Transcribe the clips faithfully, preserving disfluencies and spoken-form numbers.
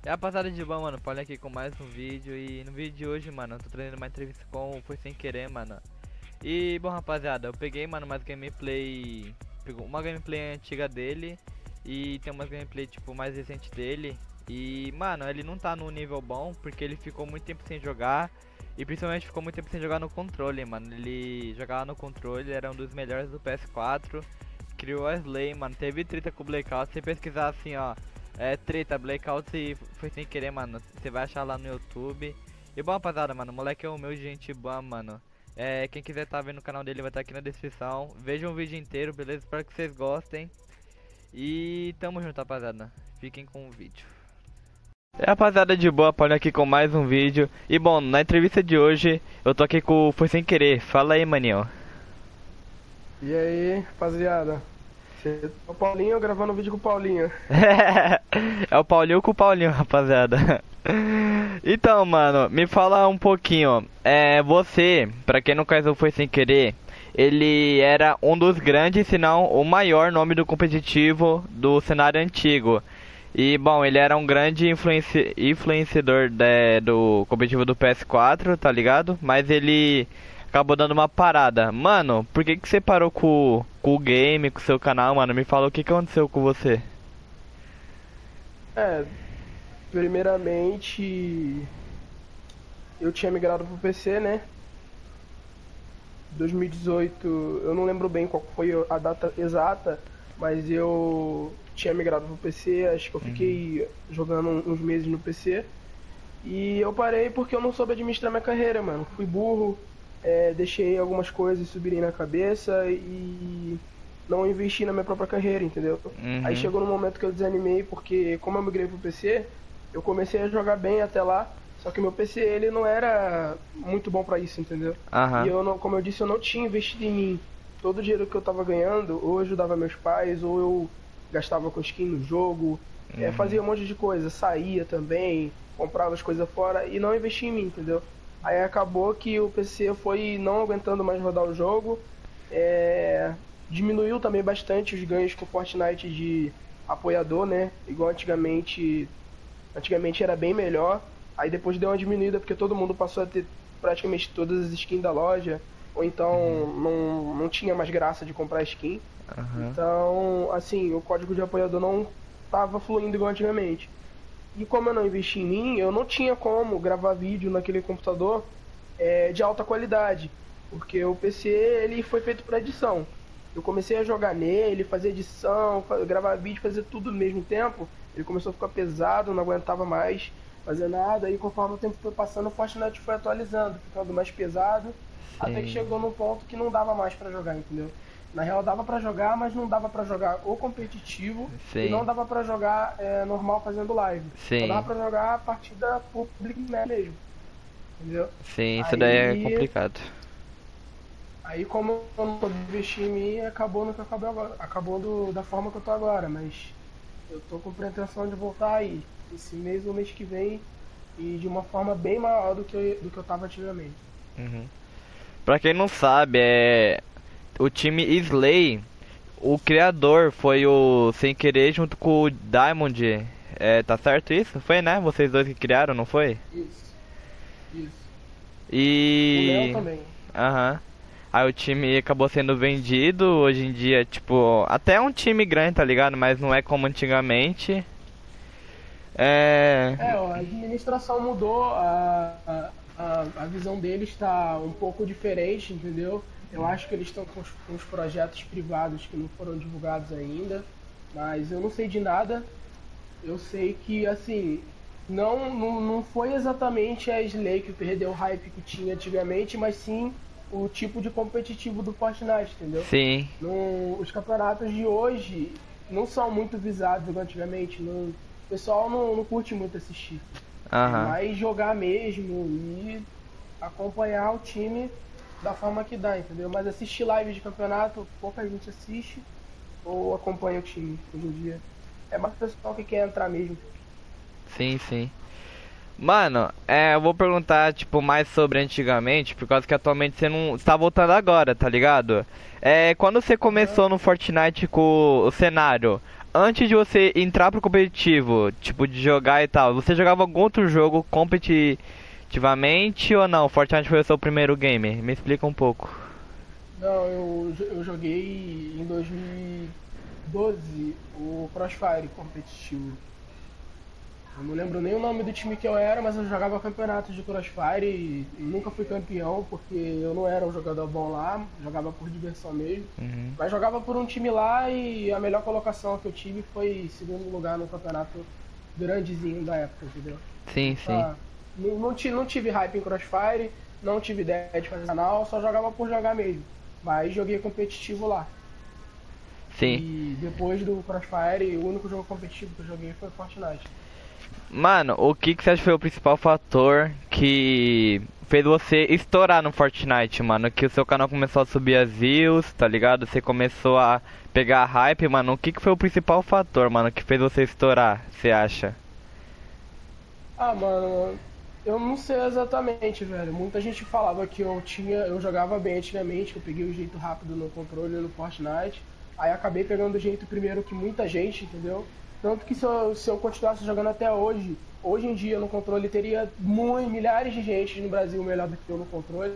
É a passada de bom, mano. Paulinho aqui com mais um vídeo. E no vídeo de hoje, mano, eu tô trazendo uma entrevista com o Foi Sem Querer, mano. E, bom, rapaziada, eu peguei, mano, umas gameplay. Pegou uma gameplay antiga dele. E tem umas gameplay, tipo, mais recente dele. E, mano, ele não tá no nível bom porque ele ficou muito tempo sem jogar. E principalmente ficou muito tempo sem jogar no controle, mano. Ele jogava no controle, era um dos melhores do P S quatro. Criou a Slay, mano. Teve treta com o Blackout. Se pesquisar assim, ó. É treta, Blackout e Foi Sem Querer, mano. Você vai achar lá no YouTube. E bom, rapaziada, mano. O moleque é o meu gente boa, mano. É, quem quiser tá vendo o canal dele vai estar tá aqui na descrição. Vejam o vídeo inteiro, beleza? Espero que vocês gostem. E tamo junto, rapaziada. Fiquem com o vídeo. É, rapaziada de boa, Paulinho aqui com mais um vídeo. E bom, na entrevista de hoje, eu tô aqui com o Foi Sem Querer. Fala aí, maninho. E aí, rapaziada? Cê- O Paulinho gravando vídeo com o Paulinho. É o Paulinho com o Paulinho, rapaziada. Então, mano, me fala um pouquinho. É, você, pra quem não conhece o Foi Sem Querer, ele era um dos grandes, se não o maior nome do competitivo do cenário antigo. E, bom, ele era um grande influenci influenciador de- do competitivo do P S quatro, tá ligado? Mas ele acabou dando uma parada. Mano, por que que você parou com, com o game, com o seu canal, mano? Me fala o que que aconteceu com você. É, primeiramente eu tinha migrado pro P C, né? dois mil e dezoito, eu não lembro bem qual foi a data exata, mas eu tinha migrado pro P C, acho que eu fiquei jogando uns meses no P C. E eu parei porque eu não soube administrar minha carreira, mano. Fui burro, é, deixei algumas coisas subirem na cabeça e não investi na minha própria carreira, entendeu? Aí Uhum. chegou no momento que eu desanimei porque, como eu migrei pro P C, eu comecei a jogar bem até lá, só que o meu P C ele não era muito bom pra isso, entendeu? E Aham. eu não, como eu disse, eu não tinha investido em mim. Todo o dinheiro que eu tava ganhando, ou eu ajudava meus pais, ou eu gastava com skin no jogo, é, Uhum. fazia um monte de coisa, saía também, comprava as coisas fora e não investia em mim, entendeu? Aí acabou que o P C foi não aguentando mais rodar o jogo, é, diminuiu também bastante os ganhos com o Fortnite de apoiador, né? Igual antigamente, antigamente era bem melhor. Aí depois deu uma diminuída porque todo mundo passou a ter praticamente todas as skins da loja, ou então Uhum. não, não tinha mais graça de comprar skin. Aham. Então, assim, o código de apoiador não estava fluindo igual antigamente. E como eu não investi em mim, eu não tinha como gravar vídeo naquele computador é, de alta qualidade, porque o P C ele foi feito para edição. Eu comecei a jogar nele, fazer edição, fa- gravar vídeo, fazer tudo ao mesmo tempo. Ele começou a ficar pesado, não aguentava mais fazer nada. E conforme o tempo foi passando, o Fortnite foi atualizando, ficando mais pesado, até que Sim. chegou num ponto que não dava mais para jogar, entendeu? Na real dava para jogar, mas não dava para jogar o competitivo e não Sim. dava pra jogar é, normal fazendo live. Só dava Sim. pra jogar a partida public né, mesmo, entendeu? Sim, isso daí é Aí, complicado. aí como eu não pude investir em mim, acabou no que eu acabei agora. Acabou do, da forma que eu tô agora, mas eu tô com pretensão de voltar aí, esse mês ou mês que vem, e de uma forma bem maior do que, eu- do que eu tava antigamente. Uhum. Pra quem não sabe, é o time Slay, o criador foi o Sem Querer junto com o Diamond. É, tá certo isso? Foi, né? Vocês dois que criaram, não foi? Isso, isso. O Léo E também. aham. Aí o time acabou sendo vendido, hoje em dia, tipo, até é um time grande, tá ligado? Mas não é como antigamente. É. É, ó, a administração mudou, a, a, a a visão deles está um pouco diferente, entendeu? Eu acho que eles estão com os, com os projetos privados que não foram divulgados ainda, mas eu não sei de nada. Eu sei que, assim, não, não, não foi exatamente a Slay que perdeu o hype que tinha antigamente, mas sim o tipo de competitivo do Fortnite, entendeu? Sim. Não, os campeonatos de hoje não são muito visados igual antigamente. Não, o pessoal não, não curte muito assistir. É Aham. mais jogar mesmo e acompanhar o time da forma que dá, entendeu? Mas assistir live de campeonato, pouca gente assiste ou acompanha o time hoje em dia. É mais o pessoal que quer entrar mesmo. Sim, sim. Mano, é, eu vou perguntar, tipo, mais sobre antigamente, por causa que atualmente você não está voltando agora, tá ligado? É, quando você Aham. começou no Fortnite com o cenário, antes de você entrar pro competitivo, tipo, de jogar e tal, você jogava algum outro jogo competitivamente ou não? Fortnite foi o seu primeiro game? Me explica um pouco. Não, eu, jo- eu joguei em dois mil e doze o Crossfire competitivo. Eu não lembro nem o nome do time que eu era, mas eu jogava campeonatos de Crossfire e, e nunca fui campeão porque eu não era um jogador bom lá, jogava por diversão mesmo. Uhum. Mas jogava por um time lá e a melhor colocação que eu tive foi segundo lugar no campeonato grandezinho da época, entendeu? Sim, sim. Ah, não, não, ti- não tive hype em Crossfire, não tive ideia de fazer canal, só jogava por jogar mesmo. Mas joguei competitivo lá. Sim. E depois do Crossfire, o único jogo competitivo que eu joguei foi Fortnite. Mano, o que que você acha que foi o principal fator que fez você estourar no Fortnite, mano? Que o seu canal começou a subir as views, tá ligado? Você começou a pegar hype, mano. O que que foi o principal fator, mano, que fez você estourar, você acha? Ah, mano, eu não sei exatamente, velho. Muita gente falava que eu tinha, eu jogava bem antigamente, que eu peguei o jeito rápido no controle no Fortnite. Aí acabei pegando o jeito primeiro que muita gente, entendeu? Tanto que se eu, se eu continuasse jogando até hoje, hoje em dia no controle teria muito, milhares de gente no Brasil melhor do que eu no controle.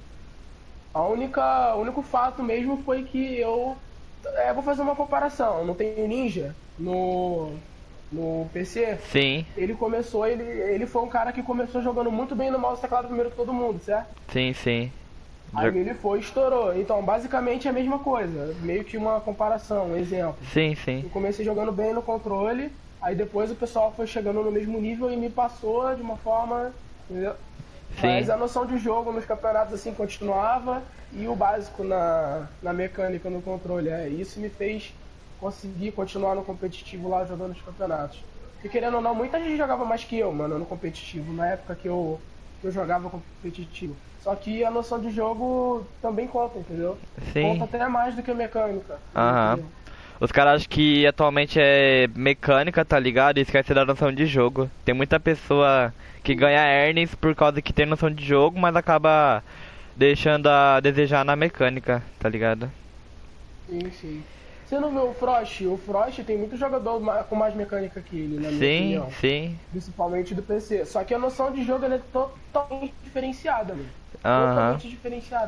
A única, o único fato mesmo foi que eu, é, vou fazer uma comparação. Não tem Ninja no no P C? Sim, Ele começou, ele, ele foi um cara que começou jogando muito bem no mouse e teclado primeiro que todo mundo, certo? sim, sim. Aí Jo- ele foi e estourou. Então, basicamente é a mesma coisa. Meio que uma comparação, um exemplo. Sim, sim. Eu comecei jogando bem no controle, aí depois o pessoal foi chegando no mesmo nível e me passou de uma forma, entendeu? Mas Sim. a noção de jogo nos campeonatos assim continuava e o básico na, na mecânica no controle. É, isso me fez conseguir continuar no competitivo lá jogando os campeonatos. Porque querendo ou não, muita gente jogava mais que eu, mano, no competitivo, na época que eu, que eu jogava competitivo. Só que a noção de jogo também conta, entendeu? Sim. Conta até mais do que a mecânica. Aham. entendeu? Os caras acham que atualmente é mecânica, tá ligado? E esquece da noção de jogo. Tem muita pessoa que ganha earnings por causa que tem noção de jogo, mas acaba deixando a desejar na mecânica, tá ligado? Sim, sim. Você não vê o Frost? O Frost tem muito jogador ma- com mais mecânica que ele, na minha Sim, opinião. sim. Principalmente do P C. Só que a noção de jogo ela é totalmente diferenciada, mano. Aham. Totalmente diferenciada.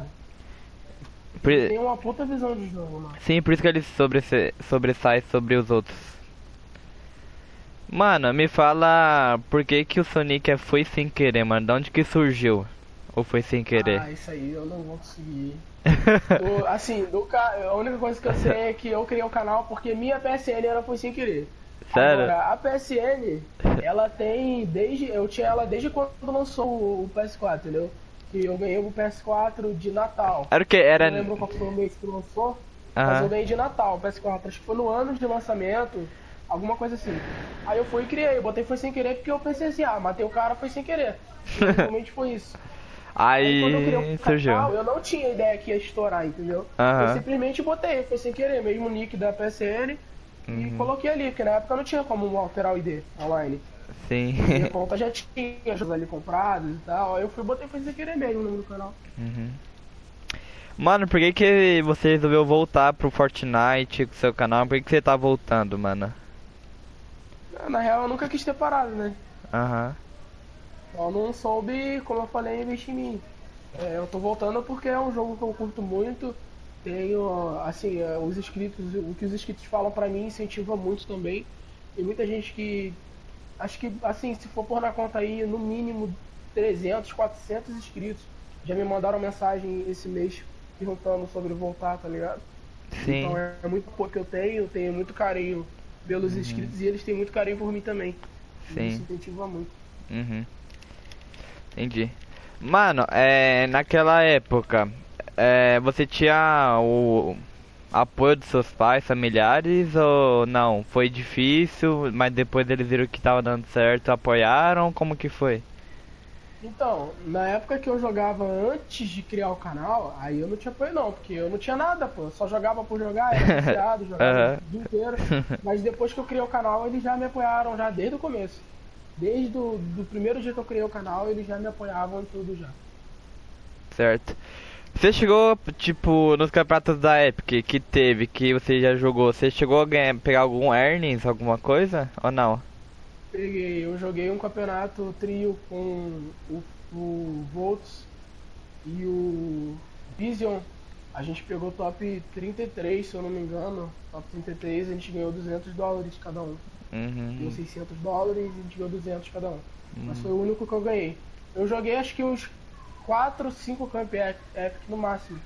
Por- Tem uma puta visão de jogo, mano. Sim, por isso que ele sobresse- sobressai sobre os outros. Mano, me fala por que que o Sonic é foi sem querer, mano? De onde que surgiu? Ou foi sem querer? Ah, isso aí eu não vou conseguir. Do- assim, do ca... a única coisa que eu sei é que eu criei o canal porque minha P S N ela foi sem querer. Sério? Agora, a P S N, ela tem desde. Eu tinha ela desde quando lançou o P S quatro, entendeu? Que eu ganhei o P S quatro de Natal. Era o que? Era. Não lembro qual foi o mês que lançou, mas Aham. eu ganhei de Natal o P S quatro. Acho que foi no ano de lançamento, alguma coisa assim. Aí eu fui e criei, eu botei foi sem querer porque eu pensei assim, ah, matei o cara foi sem querer. Realmente foi isso. Aí quando eu criei Aí o surgiu. canal, eu não tinha ideia que ia estourar, entendeu? Aham. Eu simplesmente botei, foi sem querer, mesmo o nick da P S N e Uhum. coloquei ali, porque na época não tinha como alterar o I D online. Sim. Minha conta já tinha jogos ali comprados e tal, aí eu fui e botei foi sem querer mesmo o nome do canal. Uhum. Mano, por que que você resolveu voltar pro Fortnite com seu canal? Por que que você tá voltando, mano? Na real eu nunca quis ter parado, né? Aham. Eu não soube, como eu falei, investir em mim. É, eu tô voltando porque é um jogo que eu curto muito. Tenho, assim, é, os inscritos, o que os inscritos falam pra mim incentiva muito também. Tem muita gente que, acho que, assim, se for pôr na conta aí, no mínimo trezentos, quatrocentos inscritos já me mandaram mensagem esse mês perguntando sobre voltar, tá ligado? Sim. Então é, é muito pouco que eu tenho, eu tenho muito carinho pelos inscritos e eles têm muito carinho por mim também. Sim. Isso incentiva muito. Uhum. Entendi. Mano, é, naquela época, é, você tinha o apoio dos seus pais, familiares ou não? Foi difícil, mas depois eles viram que tava dando certo, apoiaram? Como que foi? Então, na época que eu jogava antes de criar o canal, aí eu não tinha apoio não, porque eu não tinha nada, pô. Eu só jogava por jogar, era viciado, jogava Aham. o dia inteiro. Mas depois que eu criei o canal, eles já me apoiaram já desde o começo. Desde o do primeiro dia que eu criei o canal, eles já me apoiavam em tudo já. Certo. Você chegou, tipo, nos campeonatos da Epic que teve, que você já jogou, você chegou a ganhar, pegar algum earnings, alguma coisa? Ou não? Peguei, eu joguei um campeonato trio com o, o Volts e o Vision. A gente pegou top trinta e três, se eu não me engano. Top trinta e três, a gente ganhou duzentos dólares cada um. Uhum. Ganhou seiscentos dólares e a gente ganhou duzentos cada um. Uhum. Mas foi o único que eu ganhei. Eu joguei acho que uns quatro, cinco camp Epic no máximo.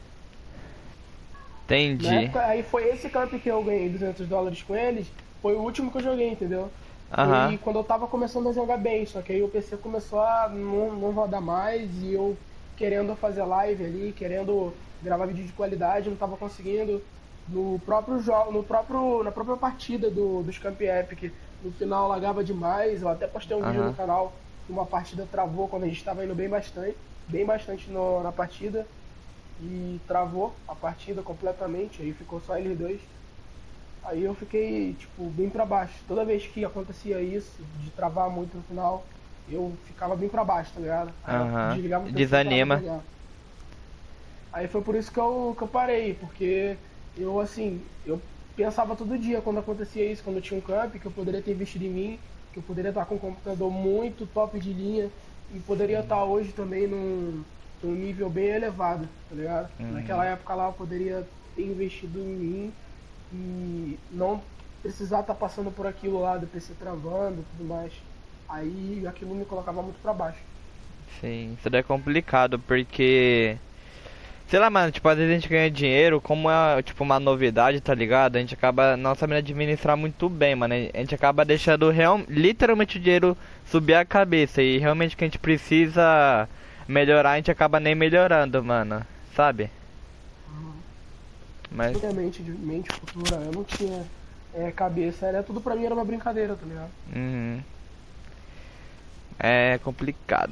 Entendi. Na época, aí foi esse camp que eu ganhei duzentos dólares com eles, foi o último que eu joguei, entendeu? Aham. Foi quando eu tava começando a jogar bem, só que aí o P C começou a não, não rodar mais e eu querendo fazer live ali, querendo gravar vídeo de qualidade, não tava conseguindo. No próprio jogo, no próprio, na própria partida do, dos Camp Epic, no final lagava demais, eu até postei um vídeo Aham. no canal, uma partida travou quando a gente tava indo bem bastante, bem bastante no, na partida. E travou a partida completamente, aí ficou só eles dois. Aí eu fiquei, tipo, bem pra baixo. Toda vez que acontecia isso, de travar muito no final, eu ficava bem pra baixo, tá ligado? Aí eu Aham. desligava o P C e Desanima. parava de jogar. Aí foi por isso que eu, que eu parei, porque eu, assim, eu pensava todo dia quando acontecia isso, quando eu tinha um camp, que eu poderia ter investido em mim, que eu poderia estar com um computador muito top de linha, e poderia estar hoje também num, num nível bem elevado, tá ligado? Uhum. Naquela época lá eu poderia ter investido em mim e não precisar estar passando por aquilo lá do P C travando e tudo mais. Aí aquilo me colocava muito pra baixo. Sim, isso daí é complicado porque. Sei lá, mano, tipo, às vezes a gente ganha dinheiro, como é, tipo, uma novidade, tá ligado? A gente acaba não sabendo administrar muito bem, mano. A gente acaba deixando real, literalmente o dinheiro subir a cabeça. E realmente o que a gente precisa melhorar, a gente acaba nem melhorando, mano. Sabe? Mas. Minha mente, de mente futura, eu não tinha é, cabeça, era tudo pra mim era uma brincadeira, tá ligado? Uhum. É complicado.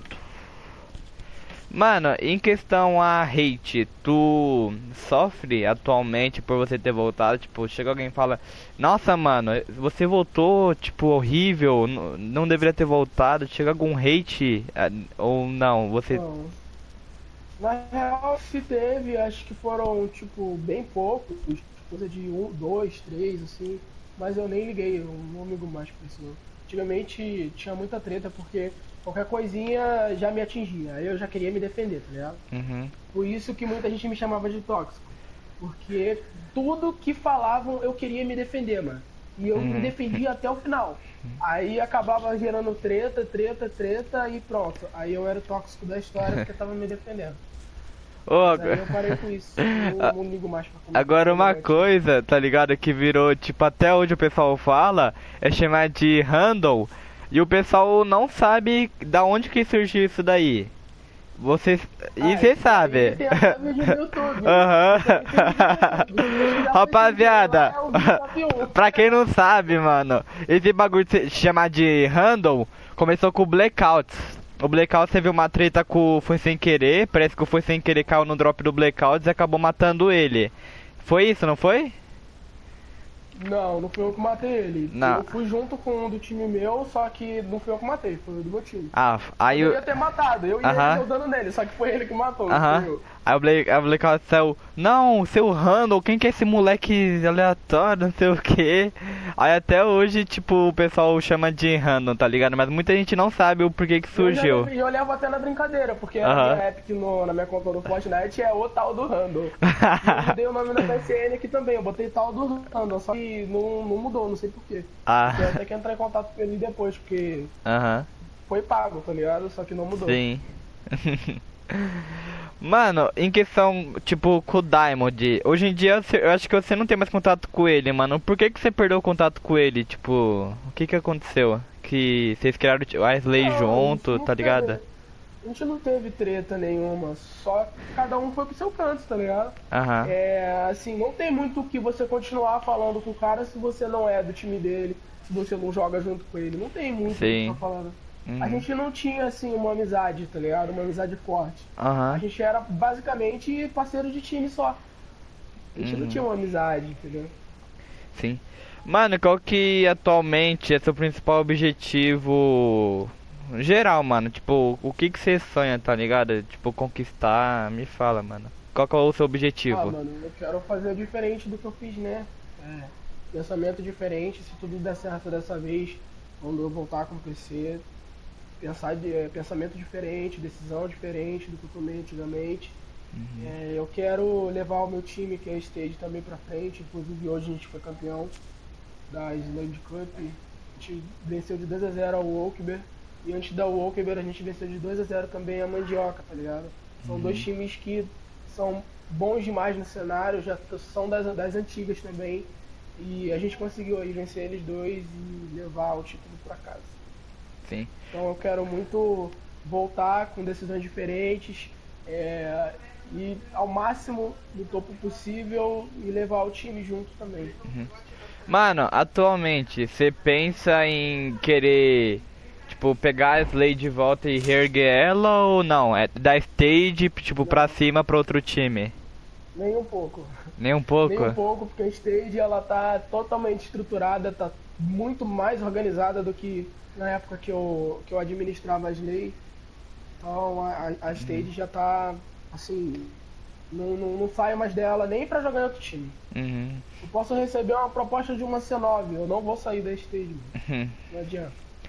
Mano, em questão a hate, tu sofre atualmente por você ter voltado? Tipo, chega alguém e fala: Nossa, mano, você voltou, tipo, horrível, n- não deveria ter voltado. Chega algum hate? ah, Ou não? Você. Não. Na real, se teve, acho que foram, tipo, bem poucos, coisa de um, dois, três, assim, mas eu nem liguei, eu não ligo mais pra isso, não. Antigamente tinha muita treta porque qualquer coisinha já me atingia, aí eu já queria me defender, tá ligado? Uhum. Por isso que muita gente me chamava de tóxico, porque tudo que falavam eu queria me defender, mano, e eu me Uhum. defendia até o final. Aí acabava gerando treta, treta, treta e pronto. Aí eu era o tóxico da história porque tava me defendendo. Ô, Mas aí eu parei com isso. Não, não ligo mais pra comentar. agora uma coisa, tá ligado? Que virou, tipo, até hoje o pessoal fala, é chamar de handle. E o pessoal não sabe da onde que surgiu isso daí. Vocês. E Ah, você isso sabe. aí tem até vídeo no YouTube. Aham. Isso aí tem vídeo no YouTube. Se já Rapaziada, pesquisar lá, é o vídeo top um. pra quem não sabe, mano, esse bagulho de se chamar de handle começou com o Blackouts. O Blackouts teve uma treta com o Foi Sem Querer, parece que o Foi Sem Querer caiu no drop do Blackouts e acabou matando ele. Foi isso, não foi? Não, não fui eu que matei ele. Não. Eu fui junto com um do time meu, só que não fui eu que matei, foi o do meu time. Ah, aí Eu o. ia ter matado, eu ia Aham. ter dando nele, só que foi ele que matou, não Aham. fui eu. Aí o Blake, aí o Blackout saiu, não, seu Randall, quem que é esse moleque aleatório, não sei o que. Aí até hoje, tipo, o pessoal chama de Randall, tá ligado? Mas muita gente não sabe o porquê que surgiu. E eu, eu levo até na brincadeira, porque Aham. a minha epic no, na minha conta do Fortnite é o tal do Randall. E eu mudei o nome na P S N aqui também, eu botei tal do Randall, só que não, não mudou, não sei porquê. Ah, Eu até que entrar em contato com ele depois, porque aham, foi pago, tá ligado? Só que não mudou. sim. Mano, em questão, tipo, com o Diamond, hoje em dia você- eu acho que você não tem mais contato com ele, mano. Por que que você perdeu o contato com ele? Tipo, o que que aconteceu? Que vocês criaram tipo, a Slay Não, junto, não tá teve- ligado? A gente não teve treta nenhuma, só cada um foi pro seu canto, tá ligado? Aham, É, assim, não tem muito o que você continuar falando com o cara se você não é do time dele, se você não joga junto com ele. Não tem muito o que Sim. tá falando. Uhum. A gente não tinha, assim, uma amizade, tá ligado? Uma amizade forte. A aham, gente era basicamente parceiro de time só. A gente Uhum. não tinha uma amizade, entendeu? sim. Mano, qual que atualmente é seu principal objetivo geral, mano, tipo, o que que você sonha, tá ligado? Tipo, conquistar, me fala, mano. Qual que é o seu Ah, objetivo? mano, eu quero fazer diferente do que eu fiz, né? É, pensamento diferente, se tudo der certo dessa vez, quando eu voltar a acontecer, pensar de, é, pensamento diferente, decisão diferente do que eu tomei antigamente. É, eu quero levar o meu time, que é a Stage, também pra frente. Inclusive hoje a gente foi campeão da Island Cup. A gente venceu de dois a zero ao Walkber. E antes da Walkber a gente venceu de dois a zero também a Mandioca, tá ligado? São dois times que são bons demais no cenário, já t- são das, das antigas também. E a gente conseguiu aí vencer eles dois e levar o título pra casa. Sim. Então eu quero muito voltar com decisões diferentes, é, e ao máximo no topo possível e levar o time junto também. Mano, atualmente, você pensa em querer, tipo, pegar a Slay de volta e reerguer ela ou não? É da stage, tipo, pra cima pra outro time? Nem um pouco. Nem um Nem pouco? um pouco, porque a Stage ela tá totalmente estruturada, tá muito mais organizada do que na época que eu, que eu administrava a Slay. Então a, a a Stage já tá assim, não, não, não saio mais dela nem pra jogar em outro time. Uhum. Eu posso receber uma proposta de uma C nove, eu não vou sair da Stage, mano. Uhum. Não adianta.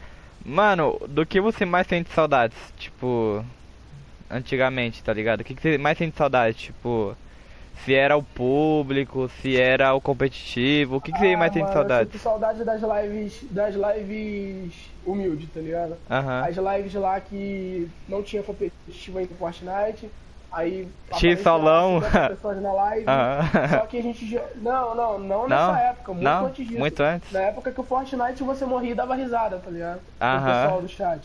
Mano, do que você mais sente saudades? Tipo, antigamente, tá ligado? O que que você mais sente saudades? Tipo, se era o público, se era o competitivo, o que que você Ah, mais sente mano, eu saudades? sinto saudade das lives, das lives humildes, tá ligado? Aham. As lives lá que não tinha competitivo em Fortnite, aí X solão. apareciam cinquenta pessoas na live, Aham. só que a gente já... Não, não, não Não? nessa época, muito Não? antes disso. Muito antes? Na época que o Fortnite você morria e dava risada, tá ligado? Com o Aham. pessoal do chat.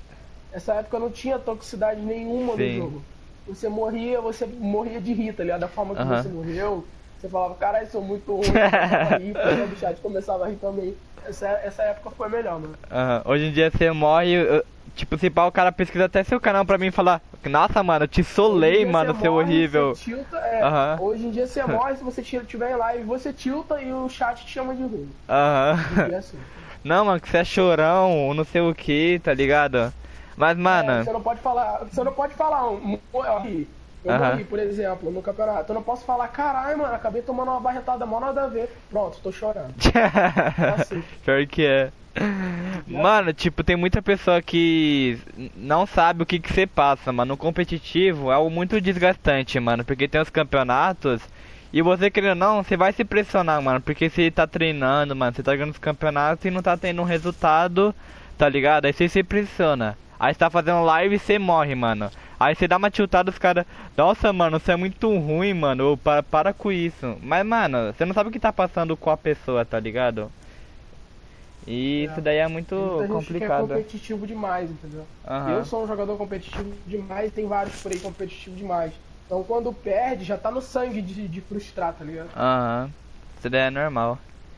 Essa época não tinha toxicidade nenhuma Sim. no jogo. Você morria, você morria de rir, tá ligado? Da forma que Aham. você morreu, você falava, caralho, sou muito ruim, começava a rir, o pessoal do chat começava a rir também. Essa, essa época foi melhor, mano. Aham. Hoje em dia você morre, eu- tipo, se pá, o cara pesquisa até seu canal pra mim e falar, nossa, mano, eu te Hoje em solei, dia mano, você seu morre, horrível. você tilta, é, Aham. hoje em dia você morre, se você estiver em live, você tilta e o chat te chama de ruim. E Aham. é assim. Não, mano, que você é chorão, não sei o que, tá ligado? Mas, É, mano, você não pode falar, você não pode falar, um, eu morri, eu Aham. morri, por exemplo, no campeonato. Eu não posso falar, caralho, mano, acabei tomando uma barretada, mó nada a ver. Pronto, tô chorando. assim. pior que é. Mano, tipo, tem muita pessoa que n- não sabe o que que você passa, mano. No competitivo é algo muito desgastante, mano, porque tem os campeonatos e você querendo ou não, você vai se pressionar, mano, porque você tá treinando, mano, você tá jogando os campeonatos e não tá tendo um resultado, tá ligado? Aí você se pressiona. Aí você tá fazendo live e você morre, mano. Aí você dá uma tiltada, os caras, nossa, mano, você é muito ruim, mano, ô, para, para com isso. Mas, mano, você não sabe o que tá passando com a pessoa, tá ligado? E isso daí é muito Tem muita gente que é complicado. competitivo demais, entendeu? Aham. Eu sou um jogador competitivo demais, tem vários por aí competitivos demais. Então quando perde, já tá no sangue de, de frustrar, tá ligado? Aham. Isso daí é normal.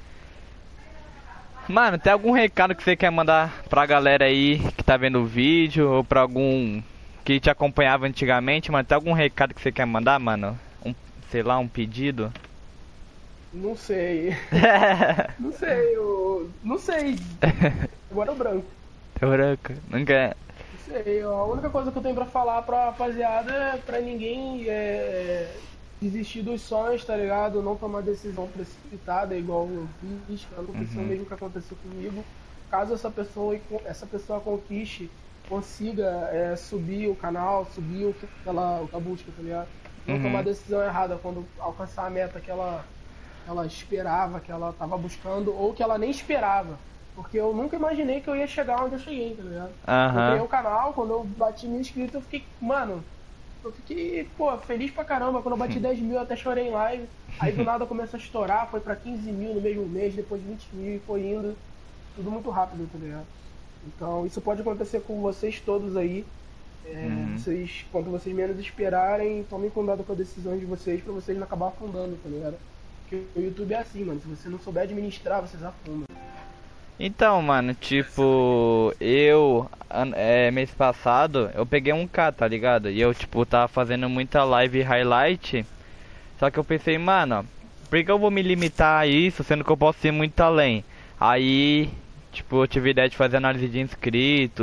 Mano, tem algum recado que você quer mandar pra galera aí que tá vendo o vídeo ou pra algum que te acompanhava antigamente, mano? Tem algum recado que você quer mandar, mano? Um, sei lá, um pedido? Não sei. Não sei, eu. Não sei. Agora é o branco. Teu branco, não quer. Não sei. A única coisa que eu tenho pra falar pra rapaziada é pra ninguém é, desistir dos sonhos, tá ligado? Não tomar decisão precipitada, igual eu fiz, que aconteceu o mesmo que aconteceu comigo. Caso essa pessoa, essa pessoa conquiste, consiga é, subir o canal, subir o que ela, o que ela busca, tá ligado? Não Uhum. tomar a decisão errada quando alcançar a meta que ela, ela esperava, que ela tava buscando, ou que ela nem esperava. Porque eu nunca imaginei que eu ia chegar onde eu cheguei, tá ligado? Eu criei Aham. o canal, quando eu bati mil inscritos, eu fiquei, mano, eu fiquei, pô, feliz pra caramba. Quando eu bati dez mil, eu até chorei em live. Aí do nada começou a estourar, foi pra quinze mil no mesmo mês, depois vinte mil e foi indo. Tudo muito rápido, tá ligado? Então isso pode acontecer com vocês todos aí. É, Uhum. vocês, quando vocês menos esperarem, tomem cuidado com as decisões de vocês pra vocês não acabar afundando, tá ligado? Porque o YouTube é assim, mano. Se você não souber administrar, vocês afundam. Então, mano, tipo, eu, an- é, mês passado, eu peguei um K, tá ligado? E eu, tipo, tava fazendo muita live highlight, só que eu pensei, mano, por que eu vou me limitar a isso, sendo que eu posso ir muito além? Aí, tipo, eu tive a ideia de fazer análise de inscritos,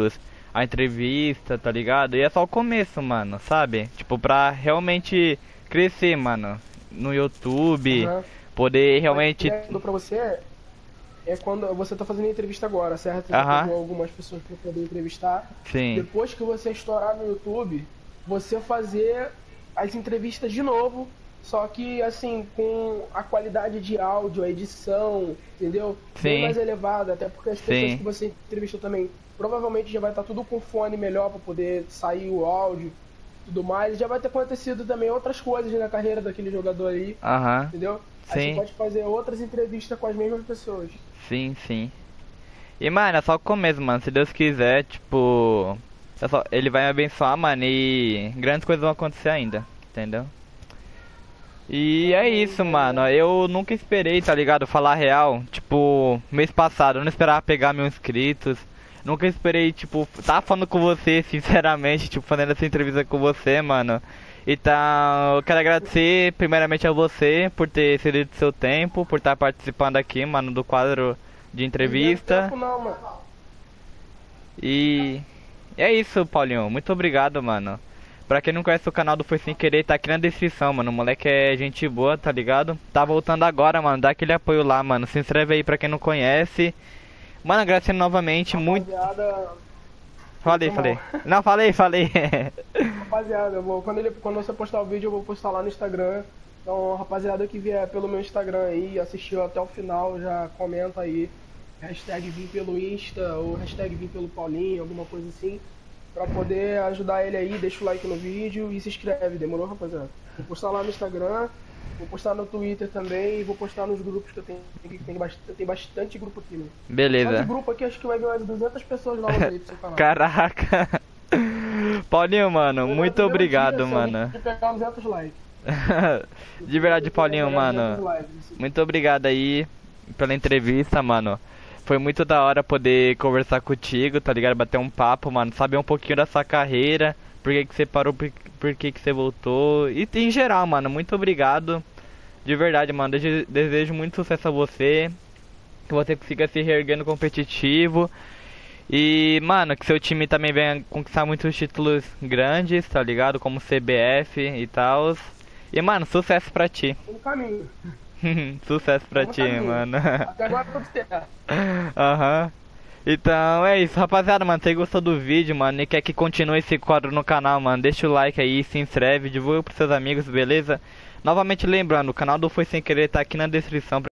a entrevista, tá ligado? E é só o começo, mano, sabe? Tipo, pra realmente crescer, mano, no YouTube, Aham. poder Realmente... realmente... pra você é quando você tá fazendo entrevista agora, certo? Você já Aham. pegou algumas pessoas pra poder entrevistar. Sim, Depois que você estourar no YouTube, você fazer as entrevistas de novo, só que assim, com a qualidade de áudio, a edição, entendeu? Bem Sim. mais elevada, até porque as pessoas Sim. que você entrevistou também, provavelmente já vai estar tudo com fone melhor para poder sair o áudio e tudo mais. Já vai ter acontecido também outras coisas na carreira daquele jogador aí, Aham. entendeu? Aí Sim. você pode fazer outras entrevistas com as mesmas pessoas. Sim, sim. E, mano, é só o começo, mano. Se Deus quiser, tipo... é só- Ele vai me abençoar, mano, e grandes coisas vão acontecer ainda, entendeu? E é isso, mano. Eu nunca esperei, tá ligado? Falar a real. Tipo, mês passado, eu não esperava pegar mil inscritos. Nunca esperei, tipo, tá falando com você, sinceramente, tipo, fazendo essa entrevista com você, mano. Então, eu quero agradecer primeiramente a você por ter cedido seu tempo, por estar participando aqui, mano, do quadro de entrevista. Não, não, mano. E é isso, Paulinho. Muito obrigado, mano. Pra quem não conhece o canal do Foi Sem Querer, tá aqui na descrição, mano. O moleque é gente boa, tá ligado? Tá voltando agora, mano. Dá aquele apoio lá, mano. Se inscreve aí pra quem não conhece. Mano, agradecendo novamente muito. Rapaziada, Falei, Foi falei. mal. Não, falei, falei. rapaziada, eu vou, quando, ele, quando você postar o vídeo, eu vou postar lá no Instagram. Então, rapaziada que vier pelo meu Instagram aí e assistiu até o final, já comenta aí. Hashtag vim pelo Insta ou hashtag vim pelo Paulinho, alguma coisa assim. Pra poder ajudar ele aí, deixa o like no vídeo e se inscreve, demorou, rapaziada? Vou postar lá no Instagram, vou postar no Twitter também e vou postar nos grupos que eu tenho. Tem, tem, bastante, tem bastante grupo aqui, né? Só de Beleza. grupo aqui acho que vai vir umas duzentas pessoas novas aí pro seu canal. Caraca. Paulinho, mano, No muito primeiro obrigado, dia, se alguém mano. conseguir pegar duzentos likes. De verdade, Paulinho, Pegar mano. duzentos likes, assim. Muito obrigado aí pela entrevista, mano. Foi muito da hora poder conversar contigo, tá ligado? Bater um papo, mano. Saber um pouquinho da sua carreira. Por que que você parou, por, por que que você voltou. E em geral, mano, muito obrigado. De verdade, mano. Desejo, desejo muito sucesso a você. Que você consiga se reerguendo competitivo. E, mano, que seu time também venha conquistar muitos títulos grandes, tá ligado? Como C B F e tal. E, mano, sucesso pra ti. Tô no caminho. Sucesso pra Tô no ti, caminho. mano. Até agora tudo certo. Aham. Então é isso, rapaziada, mano. Se gostou do vídeo, mano, e quer que continue esse quadro no canal, mano, deixa o like aí, se inscreve, divulga pros seus amigos, beleza? Novamente lembrando, o canal do Foi Sem Querer tá aqui na descrição.